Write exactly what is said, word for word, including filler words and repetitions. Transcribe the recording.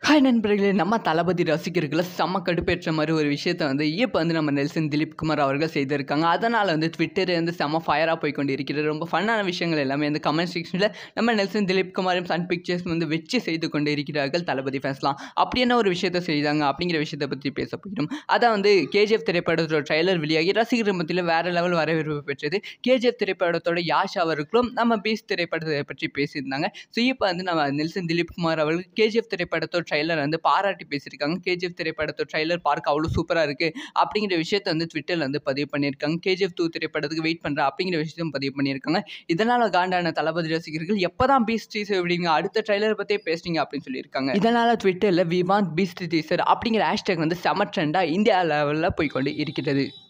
Hi நண்பர்களே, நம்ம தளபதி ரசிகர்களை செம்ம கடுப்பேற்ற மாதிரி ஒரு விஷயத்த வந்து இப்போ வந்து நம்ம நெல்சன் திலீப் குமார் அவர்கள் செய்திருக்காங்க. அதனால் வந்து ட்விட்டர் வந்து செம்ம ஃபயராக போய் கொண்டு இருக்கிறது. ரொம்ப ஃபன்னான விஷயங்கள் எல்லாமே வந்து கமெண்ட் செக்ஷனில் நம்ம நெல்சன் திலீப் குமாரும் சன் பிக்சர்ஸ் வந்து வச்சு செய்து கொண்டு இருக்கிறார்கள் தளபதி ஃபேன்ஸ்லாம். அப்படி என்ன ஒரு விஷயத்த செய்தாங்க அப்படிங்கிற விஷயத்தை பற்றி பேச போகிறோம். அதான் வந்து கேஜிஎஃப் திரைப்படத்தோட ட்ரைலர் வெளியாகி ரசிகர்கள் மத்தியில் வேறு லெவல் வரவேற்பு பெற்றது. கேஜிஎஃப் திரைப்படத்தோட யாஷ் அவர்களும் நம்ம பீஸ் திரைப்படத்தை பற்றி பேசியிருந்தாங்க. ஸோ இப்போ வந்து நம்ம நெல்சன் திலீப் குமார் அவர்கள் கேஜிஎஃப் திரைப்படத்தோட ட்ரைலர் வந்து பாராட்டி பேசியிருக்காங்க. கேஜிஎஃப் திரைப்படத்தோட ட்ரைலர் பார்க்க அவ்வளோ சூப்பராக இருக்குது அப்படிங்கிற விஷயத்தை வந்து ட்விட்டரில் வந்து பதிவு பண்ணியிருக்காங்க. கேஜிஎஃப் டூ திரைப்படத்துக்கு வெயிட் பண்ணுறேன் அப்படிங்கிற விஷயத்தையும் பதிவு பண்ணியிருக்காங்க. இதனால் காண்டான தளபதி ரசிகர்கள் எப்போ தான் பீஸ்ட் டீசர் விடுவீங்க, அடுத்த ட்ரைலர் பற்றியே பேசுறீங்க அப்படின்னு சொல்லியிருக்காங்க. இதனால் ட்விட்டரில் வி வாண்ட் பீஸ்ட் டீசர் அப்படிங்கிற ஹேஷ்டேக் வந்து செம ட்ரெண்டாக இந்தியா லெவலில் போய்கொண்டு இருக்கிறது.